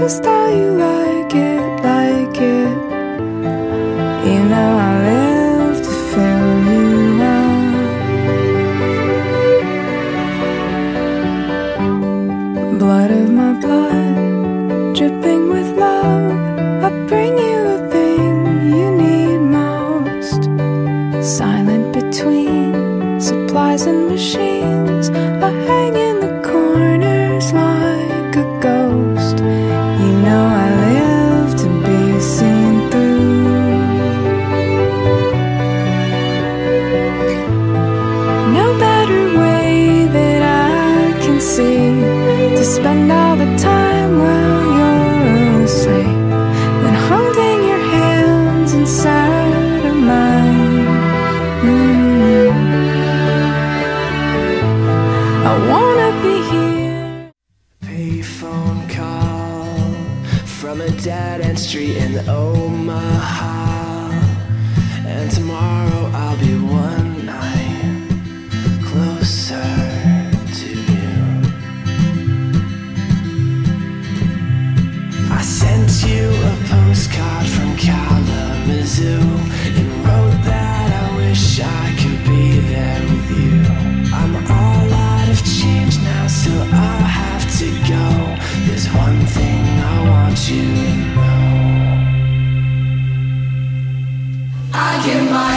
just how you like it, like it. You know I live to fill you up. Blood of my blood, dripping with love. I bring you the thing you need most. Silent between supplies and machines, I hang in the corners like a ghost. You know I live to be seen through. No better way that I can see to spend all the time while you're asleep than holding your hands inside of mine. I wanna be here. Payphone call from a dead-end street in Omaha, and tomorrow I'll be one night closer to you. I sent you a postcard from Kalamazoo and wrote that I wish I could be there with you. I'm all out of change now, so I'll have to go. There's one thing I want you to know. I give my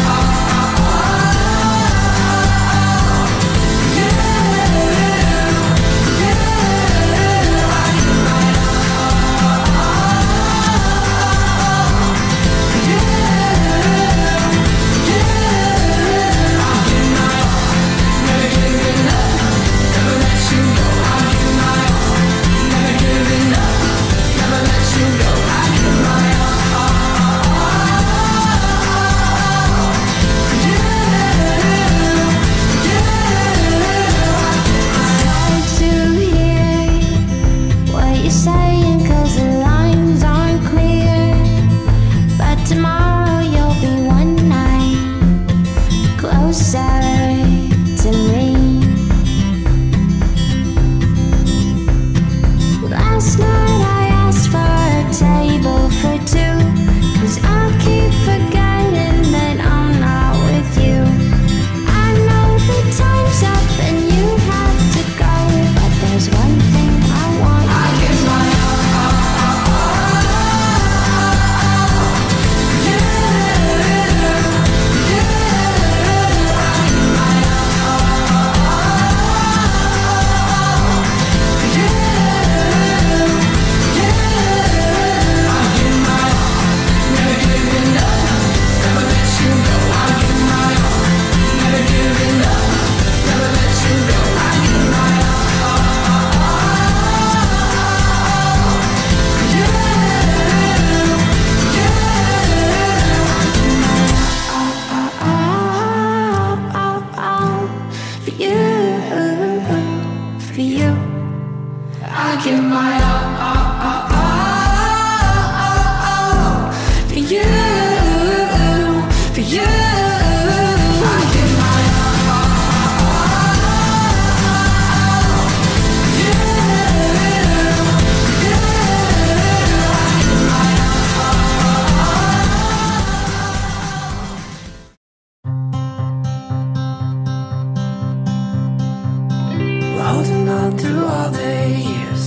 holding on through all the years.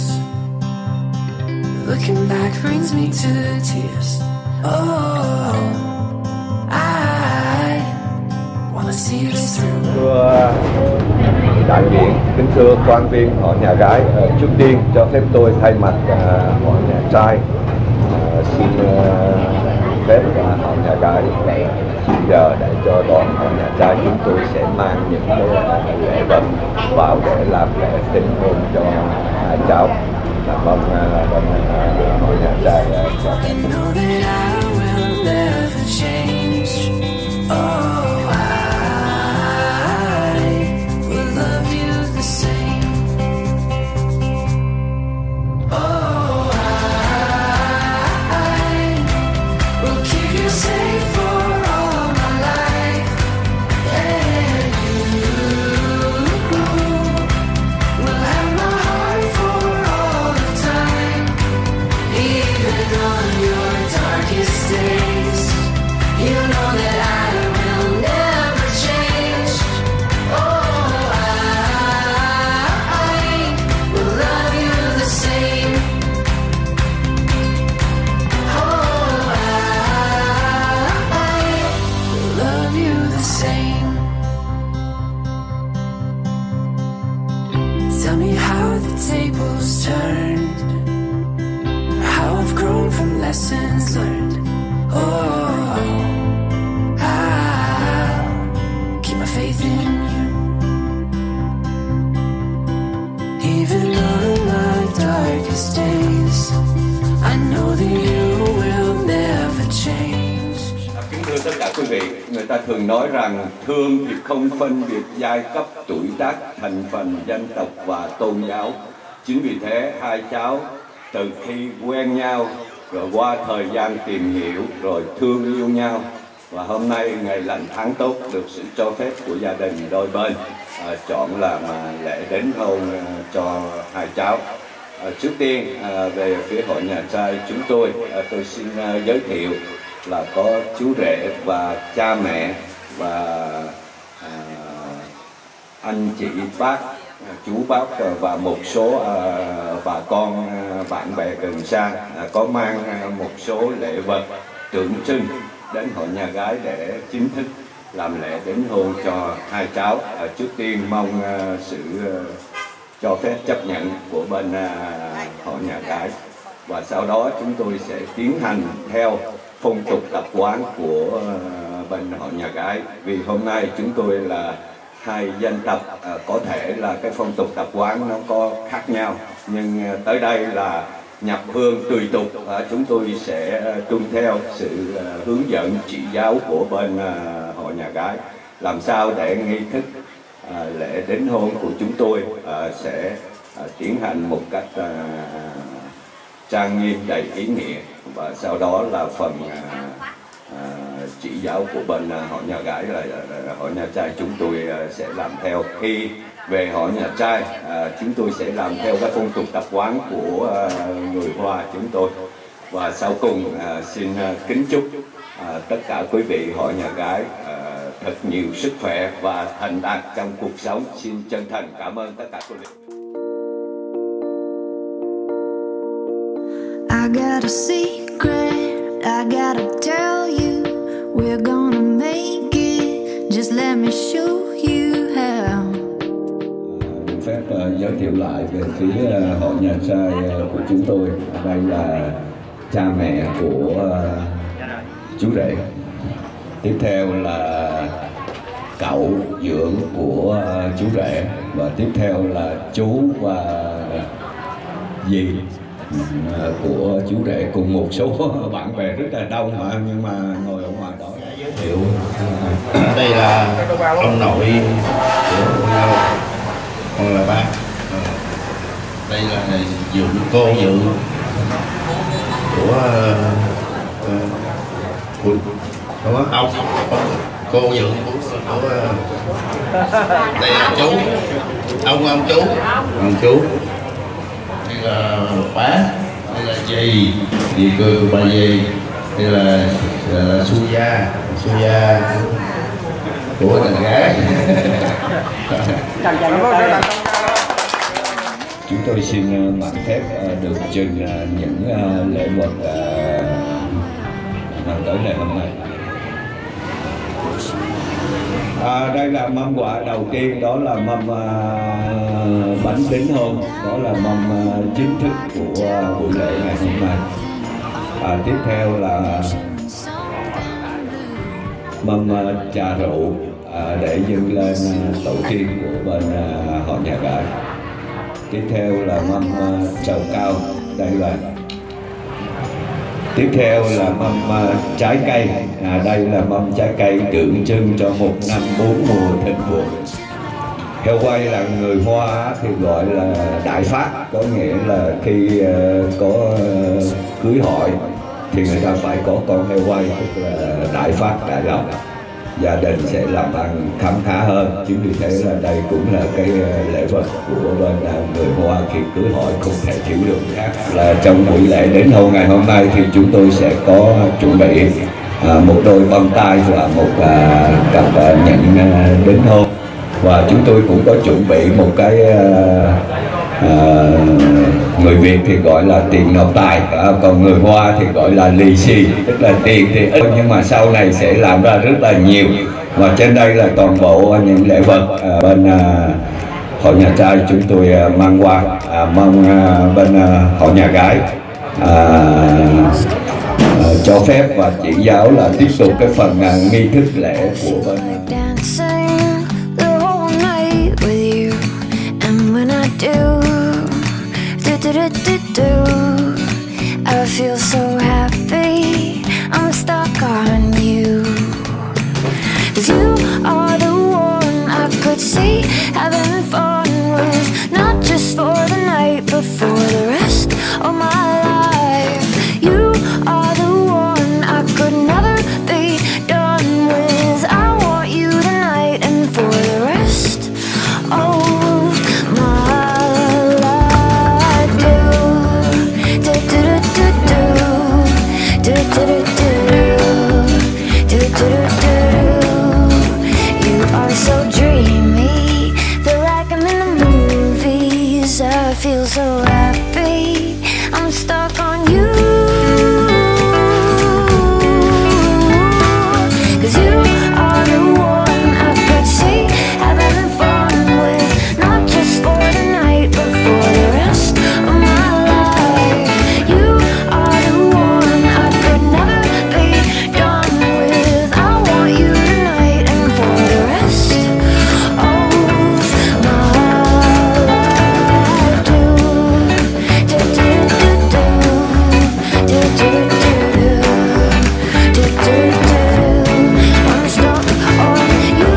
Looking back brings me to tears. Oh, I wanna see us through. Thưa đại diện, kính thưa quan viên họ nhà gái, trước tiên cho phép tôi thay mặt họ nhà trai xin phép họ nhà gái giờ để cho đoàn họ nhà trai chúng tôi sẽ mang những cái lễ vật vào để làm lễ tinh hôn cho hai cháu. Mong họ nhà trai cho phép. tables turned, how I've grown from lessons learned. Oh, I'll keep my faith in you, even on my darkest days. I know that you will never change. Kính thưa tất cả quý vị, người ta thường nói rằng thương thì không phân biệt giai cấp, tuổi tác, thành phần, dân tộc và tôn giáo. Chính vì thế hai cháu từ khi quen nhau rồi qua thời gian tìm hiểu rồi thương yêu nhau, và hôm nay ngày lành tháng tốt được sự cho phép của gia đình đôi bên chọn làm lễ đính hôn cho hai cháu. Trước tiên về phía hội nhà trai chúng tôi xin giới thiệu là có chú rể và cha mẹ và anh chị bác, chú bác và một số bà con bạn bè gần xa có mang một số lễ vật tượng trưng đến hội nhà gái để chính thức làm lễ đính hôn cho hai cháu. Trước tiên mong sự cho phép chấp nhận của bên hội nhà gái, và sau đó chúng tôi sẽ tiến hành theo phong tục tập quán của bên hội nhà gái. Vì hôm nay chúng tôi là hai dân tộc, có thể là cái phong tục tập quán nó có khác nhau, nhưng tới đây là nhập hương tùy tục, chúng tôi sẽ tuân theo sự hướng dẫn chỉ giáo của bên hội nhà gái làm sao để nghi thức lễ đính hôn của chúng tôi sẽ tiến hành một cách trang nghiêm đầy ý nghĩa, và sau đó là phần chỉ giáo của bên hội nhà gái là hội nhà trai chúng tôi sẽ làm theo. Khi về hội nhà trai chúng tôi sẽ làm theo các phong tục tập quán của người Hoa chúng tôi, và sau cùng xin kính chúc tất cả quý vị hội nhà gái thật nhiều sức khỏe và thành đạt trong cuộc sống. Xin chân thành cảm ơn tất cả quý vị. I got a secret, I gotta tell you, we're gonna make it, just let me show you how. Được phép giới thiệu lại về phía hội nhà trai của chúng tôi. Đây là cha mẹ của chú rể. Tiếp theo là cậu dưỡng của chú rể, và tiếp theo là chú và dì của chú rể cùng một số bạn bè rất là đông nhưng mà ngồi ở ngoài đó. Giới thiệu đây là ông nội của nhau, còn là bác. Đây là dưỡng, cô dưỡng của ông, cô dưỡng của đây là chú, ông chú. Đây là bá, đây là dì cư bà dì, đây là Suya của đàn gái. Chúng tôi xin mạn phép được trình những lễ vật tới ngày hôm nay. Đây là mâm quà đầu tiên, đó là mâm bánh đính hôn, đó là mâm chính thức của buổi lễ ngày hôm nay. Tiếp theo là mâm trà rượu để dâng lên tổ tiên của bên họ nhà gái. Tiếp theo là mâm trầu cao, đây là tiếp theo là mâm trái cây, đây là mâm trái cây tượng trưng cho một năm bốn mùa thịnh vượng. Theo quay là người Hoa thì gọi là đại phát, có nghĩa là khi có cưới hỏi thì người ta phải có con heo quay, tức là đại phát đại lộc, gia đình sẽ làm ăn khấm khá hơn. Chính vì thế là đây cũng là cái lễ vật của bên người Hoa khi cưới hỏi không thể thiếu được. Khác là trong buổi lễ đính hôn ngày hôm nay thì chúng tôi sẽ có chuẩn bị một đôi bông tai và một cặp nhẫn đính hôn, và chúng tôi cũng có chuẩn bị một cái người Việt thì gọi là tiền nộp tài, còn người Hoa thì gọi là lì xì, tức là tiền thì ít nhưng mà sau này sẽ làm ra rất là nhiều. Và trên đây là toàn bộ những lễ vật bên hội nhà trai chúng tôi mang qua, mong bên hội nhà gái cho phép và chỉ giáo là tiếp tục cái phần nghi thức lễ của bên. I feel so happy, I'm stuck on you. 'Cause you are the one I could see having fun with, not just for the night, but for the rest of my life. You are the one I could never be done with. I want you tonight and for the rest of my life. Do, do, do, do, do, do, do, do, do, do, do, do. You are so dreamy, feel like I'm in the movies. I feel so happy, I'm stuck on you. 'Cause you are the one I could see having fun with, not just for the night, but for the rest of my life. You are the one I could never be done with. I want you tonight and for the rest of my life. Do, do, do, do, do, do, do, do, do, do, do. I'm stuck on you.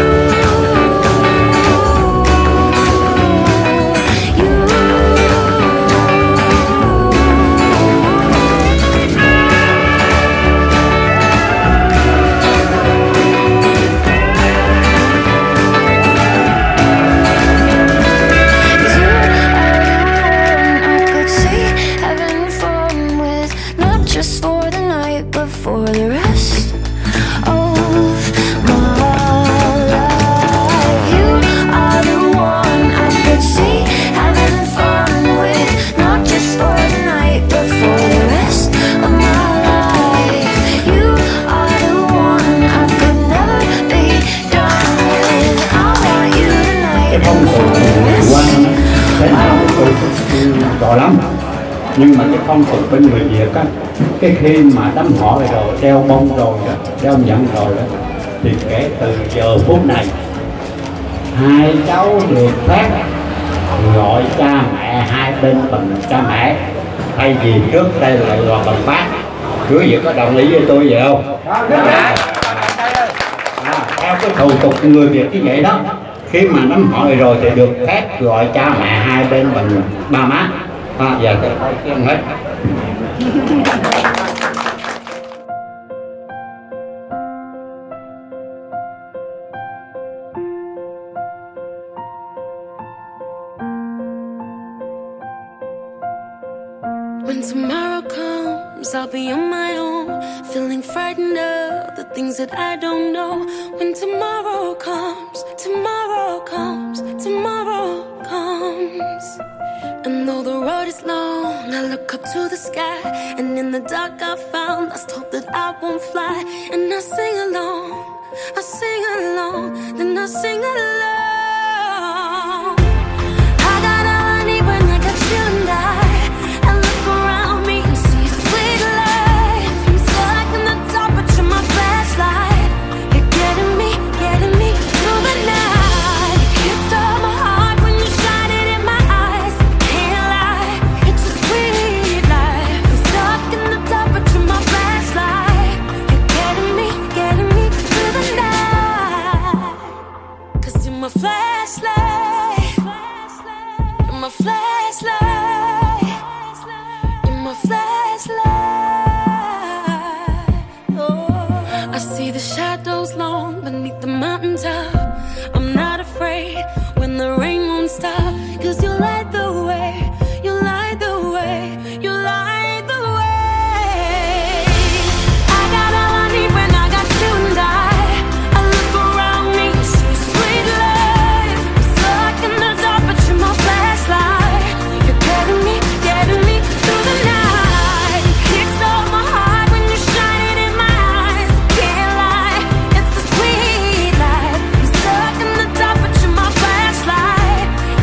Cause you are the one I could see having fun with, not just for the night, but for the rest of my life. You are the one I could see having fun with, not just for the night, but for the rest of my life. You are the one I could never be done with. I want you tonight Cái phong and tục for the rest. quan thế nào tôi rõ lắm, nhưng mà cái phong tục bên người Việt á, cái khi mà đám hỏi rồi đeo bông rồi đeo nhẫn rồi đó, thì kể từ giờ phút này hai cháu được phép gọi cha mẹ hai bên bằng cha mẹ, thay vì trước đây lại gọi bằng bác. Quý vị có đồng ý với tôi vậy không? Theo cái thủ tục người Việt như vậy đó, khi mà nắm hỏi rồi thì được phép gọi cha mẹ hai bên bằng ba má. Giờ tôi nói cái hết. When tomorrow comes, I'll be on my own, feeling frightened of the things that I don't know. When tomorrow comes, tomorrow comes, tomorrow comes. And though the road is long, I look up to the sky, and in the dark I found lost hope that I won't fly. And I sing along, then I sing along. I got all I need when I got you and I look around me and see a sweet life. I'm stuck in the dark, but you're my flashlight. You're getting me through the night. You stole my heart when you shine it in my eyes. Can't lie, it's a sweet life. I'm stuck in the dark, but you're my flashlight. You're getting me through the night. 'Cause you're my flashlight. You're my flashlight. You're my flashlight. Oh, I see the shadows long beneath the mountaintop. I'm not afraid when the rain won't stop. 'Cause you light the way. You light the way. You light the way. I got all I need when I got you and I look around me, see a sweet life. I'm stuck in the dark, but you're my flashlight. You're getting me through the night. Kickstart my heart when you shine it in my eyes. Can't lie, it's a sweet life. I'm stuck in the dark, but you're my flashlight.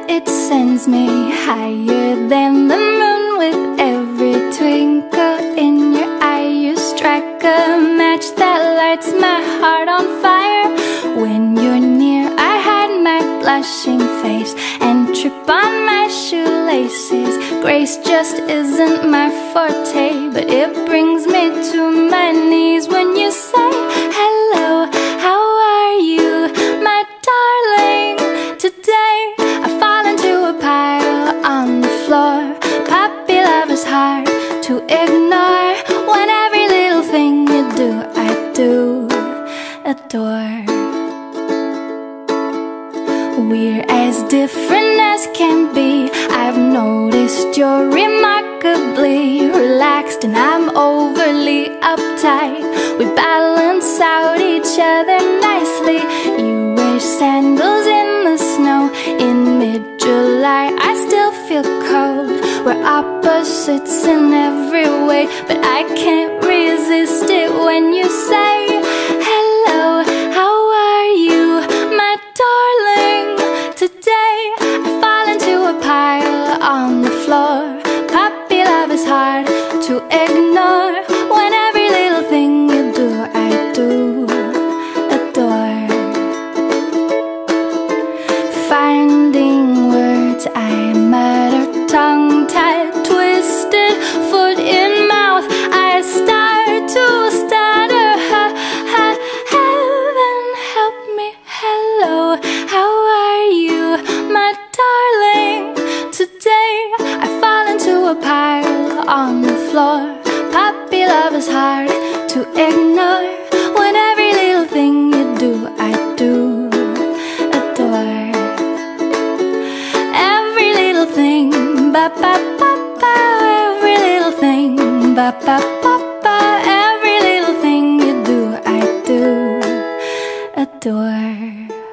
it sends me higher than the moon. With every twinkle in your eye, you strike a match that lights my heart on fire. When you're near, I hide my blushing face and trip on my shoelaces. Grace just isn't my forte, but it brings me to my knees when you say hello, how are you, my darling? Today I fall into a pile on the floor. Puppy love is hard to ignore. When every little thing you do, I do adore. We're as different as can be. I've noticed you're remarkably relaxed and I'm overly uptight. We balance out each other nicely. You wear sandals in the snow in mid-July. I still feel cold. We're opposites in every way, but I can't resist it when you say hello, how are you, my darling? Today I fall into a pile on the floor. Puppy love is hard to ignore. When every little thing you do, I do adore. Finding words I mutter, tongue-tied, twisted, foot in mouth, I start to stutter. Heaven help me, hello, how are you, my darling? Today I fall into a pile on the floor. Puppy love is hard to ignore. When every little thing you do, I do adore. Every little thing, ba ba ba ba. Every little thing, ba ba ba ba. Every little thing you do, I do adore.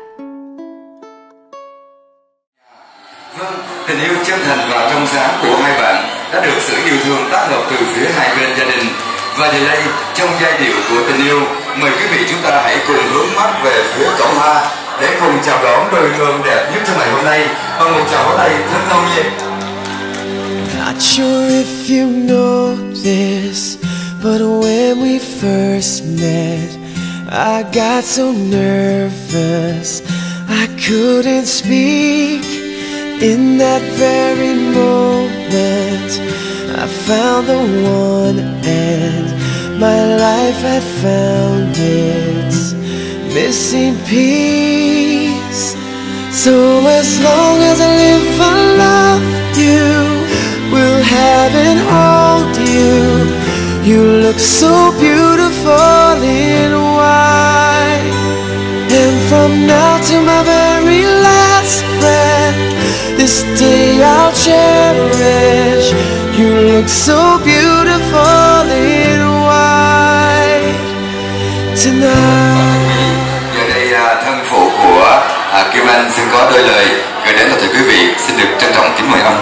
Vâng, tình yêu chân thành và trong sáng của hai bạn đã được sự yêu thương tác hợp từ phía hai bên gia đình. Và giờ đây, trong giai điệu của tình yêu, mời quý vị chúng ta hãy cùng hướng mắt về phía cổng hoa để cùng chào đón đôi hương đẹp nhất trong ngày hôm nay bằng một tràng pháo tay thật nồng nhiệt. Not sure if you know this, but when we first met, I got so nervous I couldn't speak. In that very moment, I found the one and my life had found its missing piece. So as long as I live, I love you, will have and hold you. You look so beautiful in white, and from now to my very last breath, this day I'll cherish. You look so beautiful in white tonight. Giờ đây thân phụ của Kim Anh xin có đôi lời gửi đến toàn thể quý vị, xin được trân trọng kính mời ông.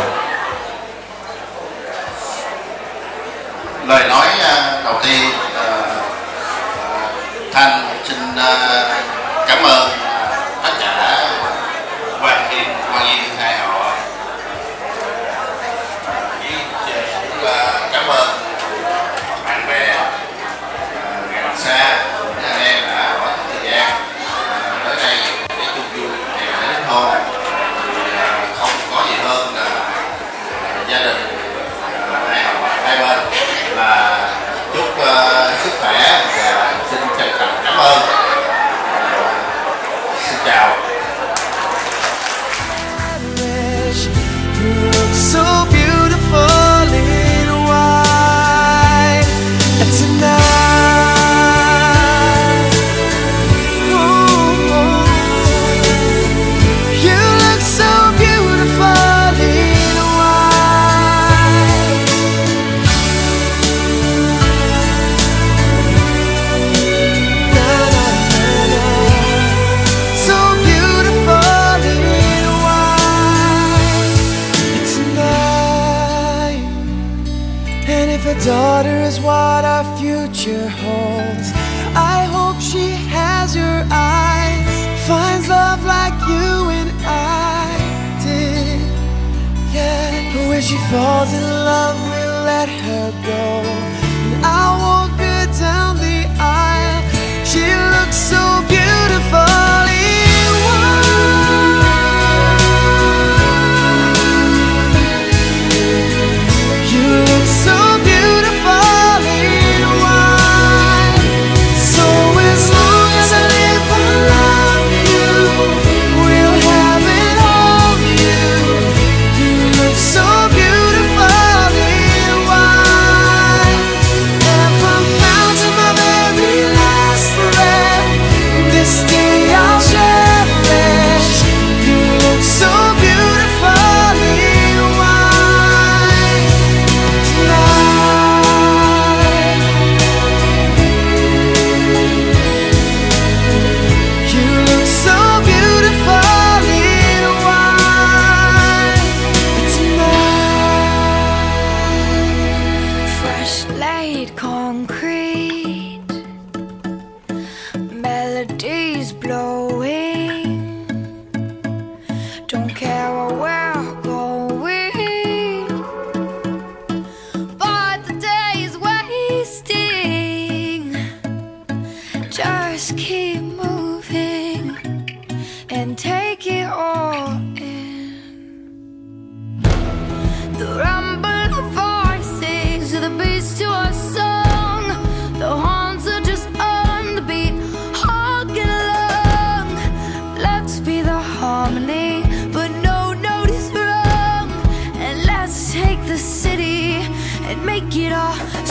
Lời nói đầu tiên, Thanh xin cảm ơn tất cả quan viên hai họ. Cảm ơn bạn bè gần xa, anh em đã bỏ thời gian tới đây để chung vui ngày đến thôn. Không có gì hơn là gia đình hai bên là chúc sức khỏe và xin trân trọng cảm ơn. Xin chào. So beautiful in white tonight. Oh, you look so beautiful in white. Na, na, na, na. So beautiful in white tonight. And if a daughter is what our future holds, I hope she has your eyes, finds love like you and I did. she falls in love, we'll let her go. And I'll walk her down the aisle. She looks so beautiful in white. You look so beautiful in white. So as long as I live, I love you. We'll have it all, you. You look so beautiful in white. And from now to my very last breath, this day I'll cherish. You look so beautiful in white tonight. You look so beautiful in white tonight. Fresh laid concrete, melodies blowing. Don't care where we're going, but the day's wasting. Just keep moving and take it all in. The rumble of voices, the beats to our song. The horns are just on the beat, hugging along. Let's be the harmony, but no note is wrong. And let's take the city and make it all